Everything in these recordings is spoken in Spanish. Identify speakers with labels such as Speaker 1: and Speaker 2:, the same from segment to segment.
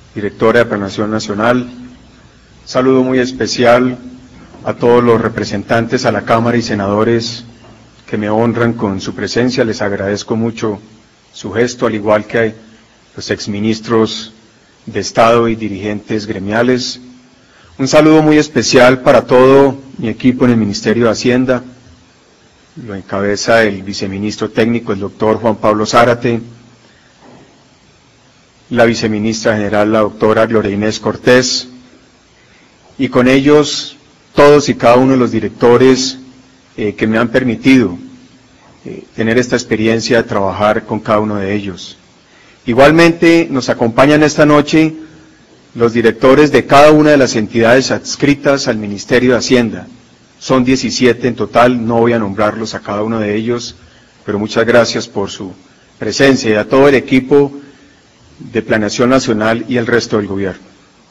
Speaker 1: directora de Planeación Nacional. Saludo muy especial a todos los representantes a la Cámara y senadores que me honran con su presencia. Les agradezco mucho su gesto, al igual que a los exministros de Estado y dirigentes gremiales. Un saludo muy especial para todo mi equipo en el Ministerio de Hacienda. Lo encabeza el viceministro técnico, el doctor Juan Pablo Zárate, la viceministra general, la doctora Gloria Inés Cortés, y con ellos todos y cada uno de los directores que me han permitido tener esta experiencia de trabajar con cada uno de ellos. Igualmente nos acompañan esta noche los directores de cada una de las entidades adscritas al Ministerio de Hacienda. Son 17 en total, no voy a nombrarlos a cada uno de ellos, pero muchas gracias por su presencia y a todo el equipo de Planeación Nacional y el resto del gobierno.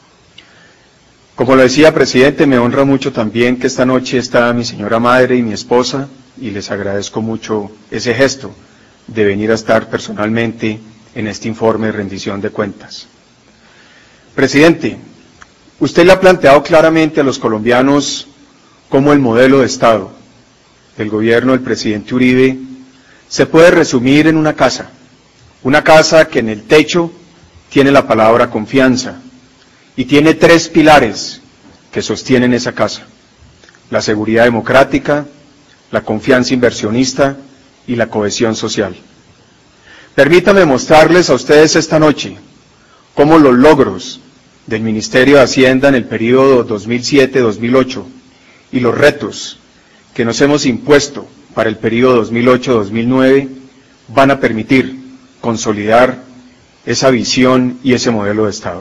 Speaker 1: Como lo decía, presidente, me honra mucho también que esta noche está mi señora madre y mi esposa, y les agradezco mucho ese gesto de venir a estar personalmente en este informe de rendición de cuentas. Presidente, usted le ha planteado claramente a los colombianos cómo el modelo de Estado del gobierno del presidente Uribe se puede resumir en una casa que en el techo tiene la palabra confianza y tiene 3 pilares que sostienen esa casa: la seguridad democrática, la confianza inversionista y la cohesión social. Permítame mostrarles a ustedes esta noche cómo los logros del Ministerio de Hacienda en el periodo 2007-2008 y los retos que nos hemos impuesto para el periodo 2008-2009 van a permitir consolidar esa visión y ese modelo de Estado.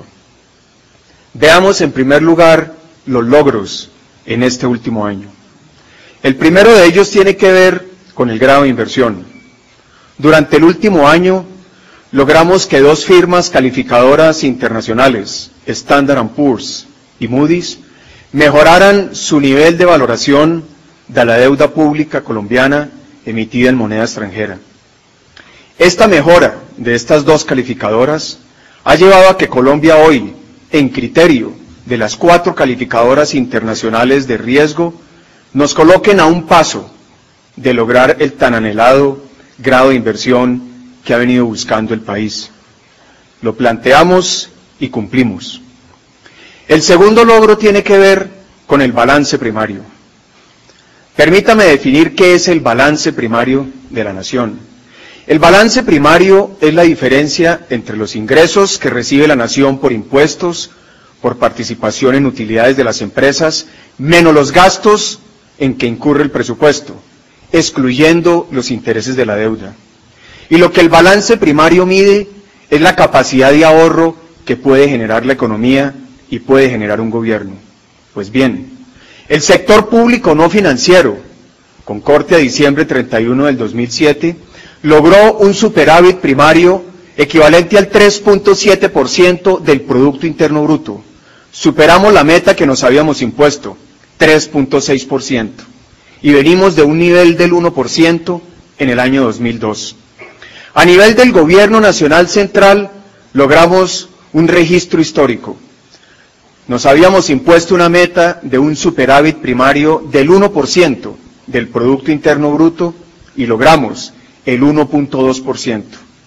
Speaker 1: Veamos en primer lugar los logros en este último año. El primero de ellos tiene que ver con el grado de inversión. Durante el último año logramos que 2 firmas calificadoras internacionales, Standard & Poor's y Moody's, mejoraran su nivel de valoración de la deuda pública colombiana emitida en moneda extranjera. Esta mejora de estas 2 calificadoras ha llevado a que Colombia hoy, en criterio de las 4 calificadoras internacionales de riesgo, nos coloquen a un paso de lograr el tan anhelado grado de inversión que ha venido buscando el país. Lo planteamos y cumplimos. El segundo logro tiene que ver con el balance primario. Permítame definir qué es el balance primario de la nación. El balance primario es la diferencia entre los ingresos que recibe la nación por impuestos, por participación en utilidades de las empresas, menos los gastos en que incurre el presupuesto, excluyendo los intereses de la deuda. Y lo que el balance primario mide es la capacidad de ahorro que puede generar la economía y puede generar un gobierno. Pues bien, el sector público no financiero, con corte a diciembre 31 del 2007, logró un superávit primario equivalente al 3.7% del Producto Interno Bruto. Superamos la meta que nos habíamos impuesto, 3.6%, y venimos de un nivel del 1% en el año 2002. A nivel del Gobierno Nacional Central, logramos un registro histórico. Nos habíamos impuesto una meta de un superávit primario del 1% del Producto Interno Bruto y logramos el 1.2%.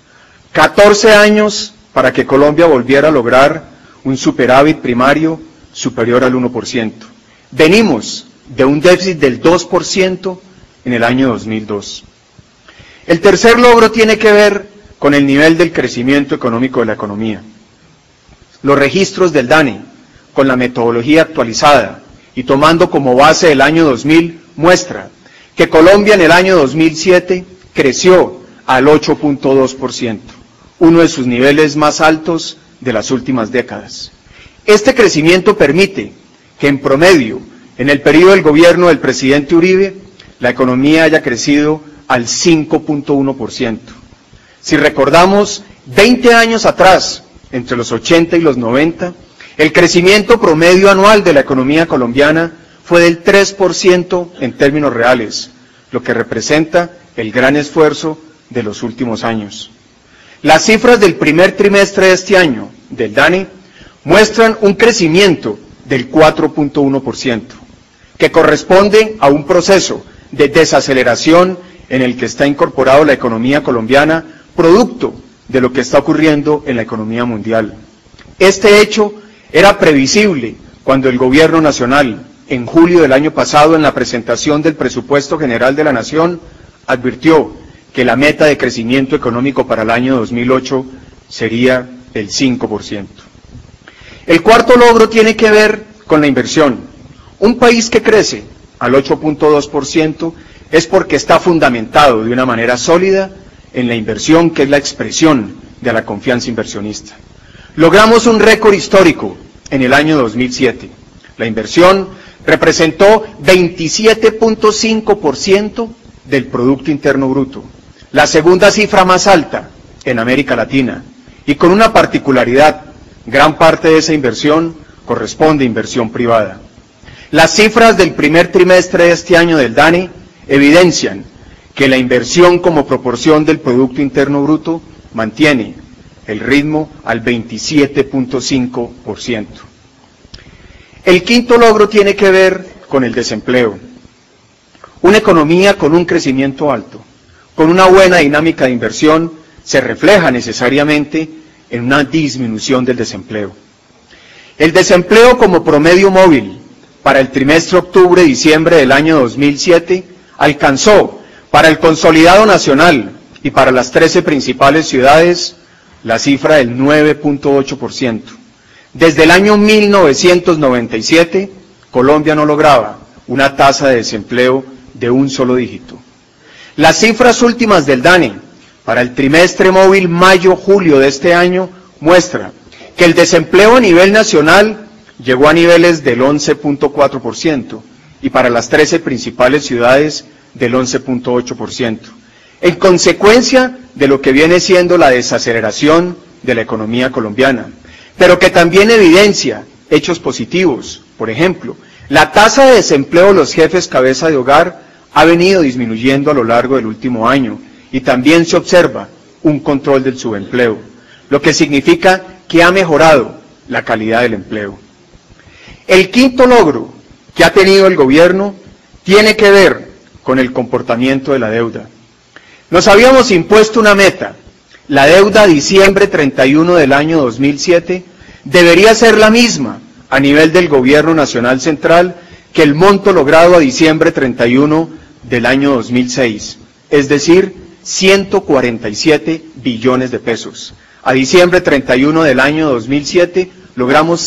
Speaker 1: 14 años para que Colombia volviera a lograr un superávit primario superior al 1%. Venimos de un déficit del 2% en el año 2002. El tercer logro tiene que ver con el nivel del crecimiento económico de la economía. Los registros del DANE, con la metodología actualizada y tomando como base el año 2000, muestra que Colombia en el año 2007 creció al 8.2%, uno de sus niveles más altos de las últimas décadas. Este crecimiento permite que en promedio, en el periodo del gobierno del presidente Uribe, la economía haya crecido al 5.1%. Si recordamos, 20 años atrás, entre los 80 y los 90, el crecimiento promedio anual de la economía colombiana fue del 3% en términos reales, lo que representa el gran esfuerzo de los últimos años. Las cifras del primer trimestre de este año, del DANE, muestran un crecimiento del 4.1%, que corresponde a un proceso de desaceleración en el que está incorporado la economía colombiana, producto de lo que está ocurriendo en la economía mundial. Este hecho era previsible cuando el Gobierno Nacional, en julio del año pasado, en la presentación del Presupuesto General de la Nación, advirtió que la meta de crecimiento económico para el año 2008 sería el 5%. El cuarto logro tiene que ver con la inversión. Un país que crece al 8.2% es porque está fundamentado de una manera sólida en la inversión, que es la expresión de la confianza inversionista. Logramos un récord histórico en el año 2007. La inversión representó 27.5% del Producto Interno Bruto, la segunda cifra más alta en América Latina, y con una particularidad: gran parte de esa inversión corresponde a inversión privada. Las cifras del primer trimestre de este año del DANE evidencian que la inversión como proporción del Producto Interno Bruto mantiene el ritmo al 27.5%. El quinto logro tiene que ver con el desempleo. Una economía con un crecimiento alto, con una buena dinámica de inversión, se refleja necesariamente en una disminución del desempleo. El desempleo como promedio móvil para el trimestre octubre-diciembre del año 2007 alcanzó para el consolidado nacional y para las 13 principales ciudades la cifra del 9.8%. Desde el año 1997, Colombia no lograba una tasa de desempleo de un solo dígito. Las cifras últimas del DANE para el trimestre móvil mayo-julio de este año muestra que el desempleo a nivel nacional llegó a niveles del 11.4% y para las 13 principales ciudades del 11.8%, en consecuencia de lo que viene siendo la desaceleración de la economía colombiana, pero que también evidencia hechos positivos. Por ejemplo, la tasa de desempleo de los jefes cabeza de hogar ha venido disminuyendo a lo largo del último año y también se observa un control del subempleo, lo que significa que ha mejorado la calidad del empleo. El quinto logro que ha tenido el gobierno tiene que ver con el comportamiento de la deuda. Nos habíamos impuesto una meta: la deuda a diciembre 31 del año 2007 debería ser la misma a nivel del Gobierno Nacional Central que el monto logrado a diciembre 31 del año 2006, es decir, 147 billones de pesos. A diciembre 31 del año 2007 logramos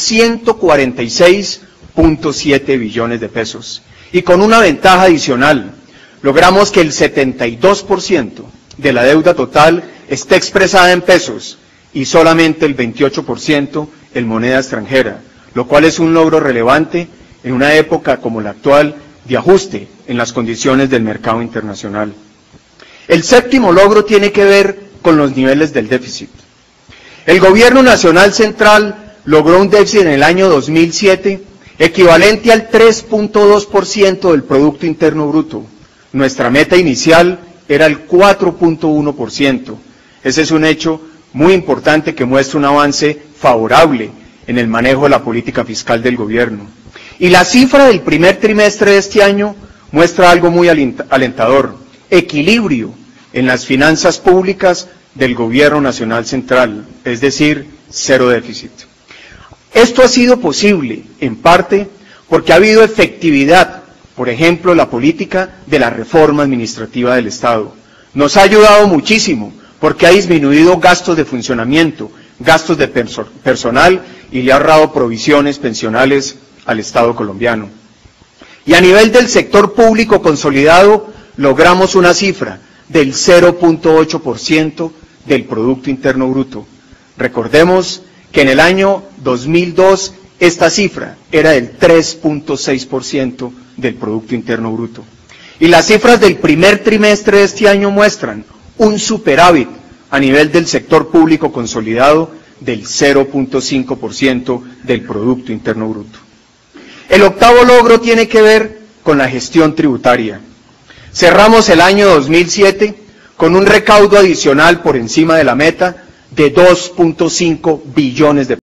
Speaker 1: 146.7 billones de pesos. Y con una ventaja adicional, logramos que el 72% de la deuda total esté expresada en pesos y solamente el 28% en moneda extranjera, lo cual es un logro relevante en una época como la actual de ajuste en las condiciones del mercado internacional. El séptimo logro tiene que ver con los niveles del déficit. El Gobierno Nacional Central logró un déficit en el año 2007 equivalente al 3.2% del Producto Interno Bruto. Nuestra meta inicial era el 4.1%. Ese es un hecho muy importante que muestra un avance favorable en el manejo de la política fiscal del gobierno. Y la cifra del primer trimestre de este año muestra algo muy alentador: equilibrio en las finanzas públicas del Gobierno Nacional Central, es decir, cero déficit. Esto ha sido posible, en parte, porque ha habido efectividad, por ejemplo, la política de la reforma administrativa del Estado. Nos ha ayudado muchísimo, porque ha disminuido gastos de funcionamiento, gastos de personal y le ha ahorrado provisiones pensionales al Estado colombiano. Y a nivel del sector público consolidado, logramos una cifra del 0.8% del Producto Interno Bruto. Recordemos que en el año 2002 esta cifra era del 3.6% del Producto Interno Bruto. Y las cifras del primer trimestre de este año muestran un superávit a nivel del sector público consolidado del 0.5% del Producto Interno Bruto. El octavo logro tiene que ver con la gestión tributaria. Cerramos el año 2007 con un recaudo adicional por encima de la meta de 2.5 billones de pesos.